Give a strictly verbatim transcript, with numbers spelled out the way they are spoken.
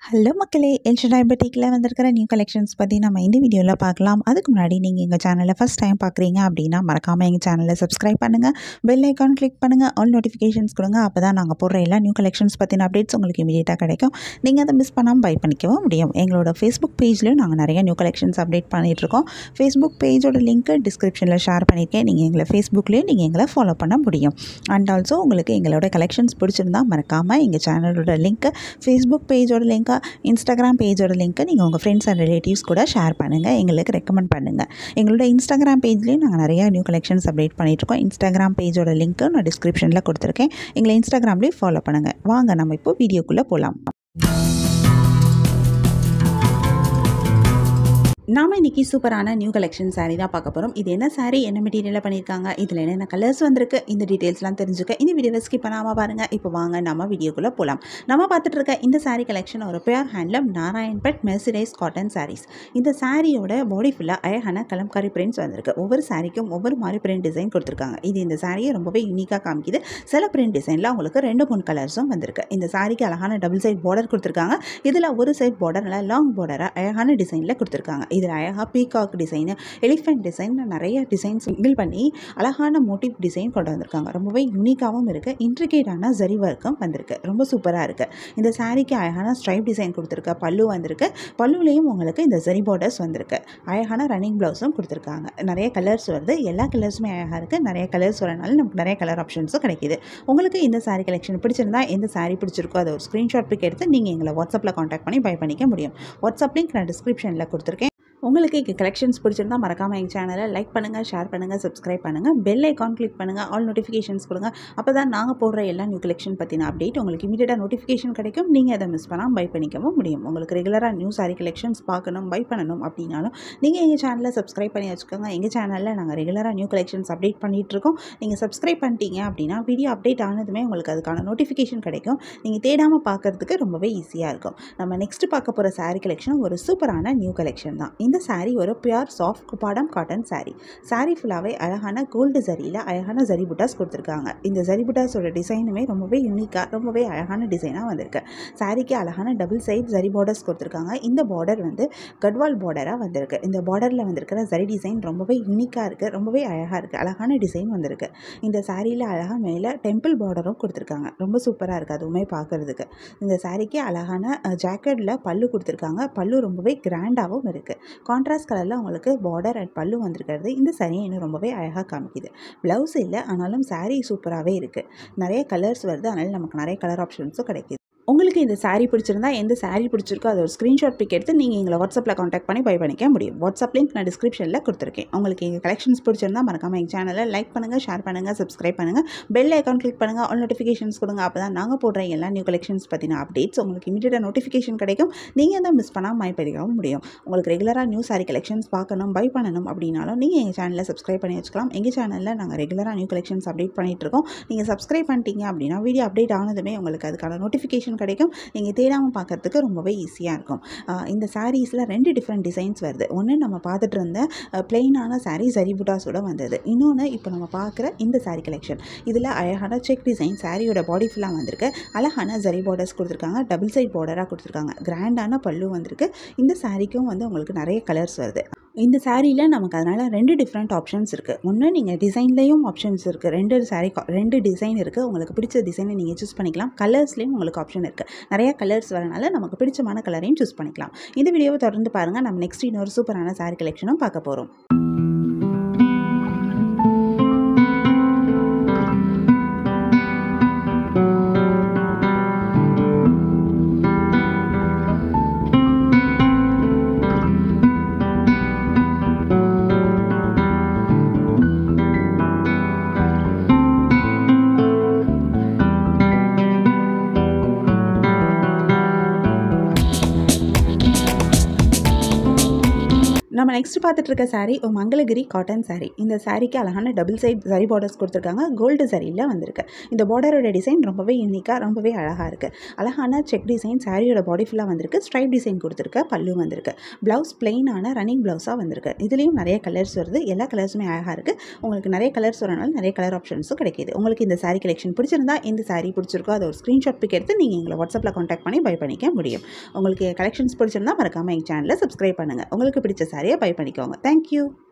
Hello மக்களே, எல்ஷடாய்பட்டிக்கில் வந்திருக்கிற new collections பற்றி நம்ம இந்த வீடியோவில் பார்க்கலாம். அதுக்கு முன்னாடி நீங்கள் எங்கள் சேனலை ஃபஸ்ட் டைம் பார்க்குறீங்க அப்படின்னா மறக்காமல் எங்கள் சேனலை சப்ஸ்கிரைப் பண்ணுங்கள், பெல் ஐக்கான் கிளிக் பண்ணுங்கள், ஆல் நோட்டிஃபிகேஷன்ஸ் கொடுங்க. அப்போ தான் நாங்கள் போடுற எல்லா நியூ கலெக்ஷன்ஸ் பற்றின அப்டேட்ஸ் உங்களுக்கு இமீடியட்டாக கிடைக்கும். நீங்கள் அதை மிஸ் பண்ணாமல் பை பண்ணிக்கவும் முடியும். எங்களோட ஃபேஸ்புக் பேஜ்லையும் நாங்கள் நிறைய நியூ கலெக்ஷன்ஸ் அப்டேட் பண்ணிகிட்ருக்கோம். ஃபேஸ்புக் பேஜோட லிங்க்கு டிஸ்கிரிப்ஷனில் ஷேர் பண்ணியிருக்கேன். நீங்கள் எங்களை ஃபேஸ்புக்லேயும் நீங்கள் எங்களை ஃபாலோ பண்ண முடியும். அண்ட் ஆல்சோ உங்களுக்கு எங்களோட கலெக்ஷன்ஸ் பிடிச்சிருந்தா மறக்காமல் எங்கள் சேனலோட லிங்க்கு, ஃபேஸ்புக் பேஜோட லிங்க்கை, இன்ஸ்டாகிராம் பேஜோட லிங்க்கை நீங்கள் உங்கள் ஃப்ரெண்ட்ஸ் அண்ட் ரிலேட்டிவ்ஸ் கூட ஷேர் பண்ணுங்கள், எங்களுக்கு ரெக்கமெண்ட் பண்ணுங்கள். எங்களோட இன்ஸ்டாகிராம் பேஜ்லேயும் நாங்கள் நிறையா நியூ கலெக்ஷன்ஸ் அப்டேட் பண்ணிகிட்ருக்கோம். இன்ஸ்டாகிராம் பேஜோட லிங்க்கு நான் டிஸ்கிரிப்ஷனில் கொடுத்துருக்கேன். எங்களை இன்ஸ்டாகிராம்லேயும் ஃபாலோ பண்ணுங்கள். வாங்க நம்ம இப்போ வீடியோக்குள்ளே போகலாம். நாம் இன்றைக்கி சூப்பரான நியூ கலெக்ஷன் சாரீ தான் பார்க்க போகிறோம். இது என்ன சாரீ, என்ன மெட்டீரியலில் பண்ணியிருக்காங்க, இதில் என்னென்ன கலர்ஸ் வந்திருக்கு, இந்த டீட்டெயில்ஸ்லாம் தெரிஞ்சுக்க இந்த வீடியோவை ஸ்கிப் பண்ணாமல் பாருங்கள். இப்போ வாங்க நம்ம வீடியோக்குள்ளே போகலாம். நம்ம பார்த்துட்டு இருக்க இந்த சாரீ கலெக்ஷன் ஒரு pure handloom Narayanpet mercerized cotton sarees. இந்த சாரியோட பாடி ஃபுல்லாக அழகான கலம்காரி பிரிண்ட்ஸ் வந்திருக்கு. ஒவ்வொரு சாரிக்கும் ஒவ்வொரு மாதிரி பிரிண்ட் டிசைன் கொடுத்துருக்காங்க. இது இந்த சாரியை ரொம்பவே யூனிக்காக காமிக்குது. சில பிரிண்ட் டிசைனில் உங்களுக்கு ரெண்டு மூணு கலர்ஸும் வந்திருக்கு. இந்த சாரிக்கு அழகான டபுள் சைட் பார்டர் கொடுத்துருக்காங்க. இதில் ஒரு சைட் பார்டர் நல்லா லாங் பார்டராக அழகான டிசைனில் கொடுத்துருக்காங்க. இதில் அழகாக பீகாக் டிசைனு, எலிஃபென்ட் டிசைன், நிறைய டிசைன்ஸ் மிங்கிள் பண்ணி அழகான மோட்டிவ் டிசைன் கொண்டு வந்திருக்காங்க. ரொம்பவே யூனிக்காகவும் இருக்குது. இன்ட்ரிகேட்டான ஜரி ஒர்க்கும் வந்திருக்கு. ரொம்ப சூப்பராக இருக்குது. இந்த சாரீக்கு அழகான ஸ்ட்ரைப் டிசைன் கொடுத்துருக்கு. பல்லு வந்திருக்கு. பல்லுலேயும் உங்களுக்கு இந்த ஜரி பார்டர்ஸ் வந்திருக்கு. அழகான ரன்னிங் ப்ளவுஸும் கொடுத்துருக்காங்க. நிறைய கலர்ஸ் வருது. எல்லா கலர்ஸுமே அழகாக இருக்குது. நிறைய கலர்ஸ் வரனால நமக்கு நிறைய கலர் ஆப்ஷன்ஸும் கிடைக்கிது. உங்களுக்கு இந்த சாரீ கலெக்ஷன் பிடிச்சிருந்தா, எந்த சாரீ பிடிச்சிருக்கோ அதை ஒரு ஸ்க்ரீன்ஷாட் பிக் எடுத்து நீங்கள் எங்களை வாட்ஸ்அப்பில் காண்டாக்ட் பண்ணி பை பண்ணிக்க முடியும். வாட்ஸ்அப் லிங்க் நான் டிஸ்கிரிப்ஷனில் கொடுத்துருக்கேன். உங்களுக்கு இங்கே கலெக்ஷன்ஸ் பிடிச்சிருந்தால் மறக்காமல் எங்கள் சேனலை லைக் பண்ணுங்கள், ஷேர் பண்ணுங்கள், சப்ஸ்கிரைப் பண்ணுங்கள், பெல் ஐக்கான் கிளிக் பண்ணுங்கள், ஆல் நோட்டிஃபிகேஷன்ஸ் கொடுங்க. அப்போ தான் நாங்கள் போடுற எல்லா நியூ கலெக்ஷன் பற்றின அப்டேட் உங்களுக்கு இமீடியட்டாக நோட்டிஃபிகேஷன் கிடைக்கும். நீங்கள் அதை மிஸ் பண்ணாமல் பை பண்ணிக்கவும் முடியும். உங்களுக்கு ரெகுலராக நியூ சாரீ கலெக்ஷன்ஸ் பார்க்கணும், பை பண்ணணும் அப்படின்னாலும் நீங்கள் எங்கள் சேனலை சப்ஸ்கிரைப் பண்ணி வச்சுக்கோங்க. எங்கள் சேனலில் நாங்கள் ரெகுலராக நியூ கலெக்ஷன்ஸ் அப்டேட் பண்ணிகிட்ருக்கோம். நீங்கள் சப்ஸ்கிரைப் பண்ணிட்டீங்க அப்படின்னா வீடியோ அப்டேட் ஆனதுமே உங்களுக்கு அதுக்கான நோட்டிஃபிகேஷன் கிடைக்கும். நீங்கள் தேடாமல் பார்க்குறதுக்கு ரொம்பவே ஈஸியாக இருக்கும். நம்ம நெக்ஸ்ட் பார்க்க போகிற சாரீ கலெக்ஷன் ஒரு சூப்பரான நியூ கலெக்ஷன் தான். இந்த சாரீ ஒரு pure soft Kuppadam cotton saree. Saree ஃபுல்லாகவே அழகான கோல்டு ஜரியில் அழகான ஜரி புட்டாஸ் கொடுத்துருக்காங்க. இந்த ஜரி புட்டாஸோட டிசைனுமே ரொம்பவே யூனிக்காக, ரொம்பவே அழகான டிசைனாக வந்திருக்கு. சாரீக்கு அழகான டபுள் சைட் ஜரி பார்டர்ஸ் கொடுத்துருக்காங்க. இந்த பார்டர் வந்து கட்வால் பார்டராக வந்திருக்கு. இந்த பார்டரில் வந்திருக்கிற ஜரி டிசைன் ரொம்பவே யூனிக்காக இருக்குது, ரொம்பவே அழகாக இருக்குது. அழகான டிசைன் வந்திருக்கு. இந்த சாரியில் அழகாக மேலே டெம்பிள் பார்டரும் கொடுத்துருக்காங்க. ரொம்ப சூப்பராக இருக்குது அதுவுமே பார்க்குறதுக்கு. இந்த சாரீக்கு அழகான ஜாக்கெட்டில் பல்லு கொடுத்துருக்காங்க. பல்லு ரொம்பவே கிராண்டாகவும் இருக்குது. கான்ட்ராஸ்ட் கலரில் உங்களுக்கு பார்டர் அண்ட் பல்லு வந்திருக்கிறது இந்த சாரியை இன்னும் ரொம்பவே அழகாக காமிக்குது. ப்ளவுஸ் இல்லை, ஆனாலும் சாரீ சூப்பராகவே இருக்குது. நிறைய கலர்ஸ் வருது, அதனால் நமக்கு நிறைய கலர் ஆப்ஷன்ஸும் கிடைக்கிது. உங்களுக்கு இந்த சாரீ பிடிச்சிருந்தா, எந்த சாரீ பிடிச்சிருக்கோ அதை ஒரு ஸ்க்ரீன்ஷாட் பிக் எடுத்து நீங்கள் எங்களை வாட்ஸ்அப்பில் காண்டாக்ட் பண்ணி பை பண்ணிக்க முடியும். வாட்ஸ்அப் லிங்க் நான் டிஸ்கிரிப்ஷனில் கொடுத்துருக்கேன். உங்களுக்கு எங்கள் கலெக்ஷன்ஸ் பிடிச்சிருந்தா மறக்காமல் எங்கள் சேனலை லைக் பண்ணுங்கள், ஷேர் பண்ணுங்கள், சப்ஸ்கிரைப் பண்ணுங்கள், பெல் ஐக்கான் கிளிக் பண்ணுங்கள், ஆல் நோட்டிஃபிகேஷன்ஸ் கொடுங்க. அப்போ தான் நாங்கள் போடுற எல்லா நியூ கலெக்ஷன்ஸ் பற்றின அப்டேட்ஸ் உங்களுக்கு இமீடியட்டாக நோட்டிஃபிகேஷன் கிடைக்கும். நீங்கள் அதை மிஸ் பண்ணாமல் மை பண்ணிக்கவும் முடியும். உங்களுக்கு ரெகுலராக நியூ சாரீ கலெக்ஷன்ஸ் பார்க்கணும், பை பண்ணணும் அப்படின்னாலும் நீங்கள் எங்கள் சேனலை சப்ஸ்கிரைப் பண்ணி வச்சுக்கலாம். எங்கள் சேனலில் நாங்கள் ரெகுலராக நியூ கலெக்ஷன்ஸ் அப்டேட் பண்ணிகிட்ருக்கோம். நீங்கள் சப்ஸ்கிரைப் பண்ணிட்டீங்க அப்படின்னா வீடியோ அப்டேட் ஆனதுமே உங்களுக்கு அதுக்கான நோட்டிஃபிகேஷன் கிடைக்கும். நீங்கள் தேடாமல் பார்க்குறதுக்கு ரொம்பவே ஈஸியாக இருக்கும். இந்த சாரீஸில் ரெண்டு டிஃப்ரெண்ட் டிசைன்ஸ் வருது. ஒன்று நம்ம பார்த்துட்டு இருந்த பிளெயினான சாரீ ஜரி புட்டாஸோட வந்தது. இன்னொன்று இப்போ நம்ம பார்க்குற இந்த சாரீ கலெக்ஷன். இதில் அழகான செக் டிசைன் சாரியோட பாடி ஃபுல்லாக வந்திருக்கு. அழகான ஜரி பார்டர்ஸ் கொடுத்துருக்காங்க. டபுள் சைட் பார்டராக கொடுத்துருக்காங்க. கிராண்டான பல்லு வந்திருக்கு. இந்த சாரீக்கும் வந்து உங்களுக்கு நிறைய கலர்ஸ் வருது. இந்த சாரியில் நமக்கு அதனால் ரெண்டு டிஃப்ரெண்ட் ஆப்ஷன்ஸ் இருக்குது. ஒன்று நீங்கள் டிசைன்லேயும் ஆப்ஷன்ஸ் இருக்குது. ரெண்டு சாரீ ரெண்டு டிசைன் இருக்குது. உங்களுக்கு பிடிச்ச டிசைனை நீங்கள் சூஸ் பண்ணிக்கலாம். கலர்ஸ்லேயும் உங்களுக்கு ஆப்ஷன் இருக்குது. நிறையா கலர்ஸ் வரனால நமக்கு பிடிச்சமான கலரையும் சூஸ் பண்ணிக்கலாம். இந்த வீடியோவை தொடர்ந்து பாருங்கள். நம்ம நெக்ஸ்ட் இன்னொரு சூப்பரான சாரீ கலெக்ஷனும் பார்க்க போகிறோம். நம்ம நெக்ஸ்ட் பார்த்துட்டு இருக்க saree ஒரு மங்களகிரி காட்டன் saree. இந்த சாரீக்கு அழகான டபுள் சைட் சரி பார்டர்ஸ் கொடுத்துருக்காங்க. கோல்டு சரியில் வந்திருக்கு. இந்த பார்டரோட டிசைன் ரொம்பவே யூனிக்காக ரொம்பவே அழகாக இருக்குது. அழகான செக் டிசைன் சாரியோட பாடி ஃபுல்லாக வந்திருக்கு. ஸ்ட்ரைப் டிசைன் கொடுத்துருக்கு. பல்லு வந்திருக்கு. ப்ளவுஸ் பிளெயினான ரன்னிங் ப்ளவுஸாக வந்திருக்கு. இதுலேயும் நிறைய கலர்ஸ் வருது. எல்லா கலர்ஸுமே அழகாக இருக்குது. உங்களுக்கு நிறைய கலர்ஸ் வரனால நிறைய கலர் ஆப்ஷன்ஸும் கிடைக்கிது. உங்களுக்கு இந்த saree கலெக்ஷன் பிடிச்சிருந்தா இந்த saree பிடிச்சிருக்கோ அதை ஒரு ஸ்க்ரீன்ஷாட் பிக் எடுத்து நீங்கள் எங்களை வாட்ஸ்அப்பில் காண்டாக்ட் பண்ணி பை பண்ணிக்க முடியும். உங்களுக்கு கலெக்ஷன்ஸ் பிடிச்சிருந்தா மறக்காமல் எங்கள் சேனலை சப்ஸ்கிரைப் பண்ணுங்கள். உங்களுக்கு பிடிச்ச சாரியை பை பண்ணிக்கோங்க. தேங்க்யூ.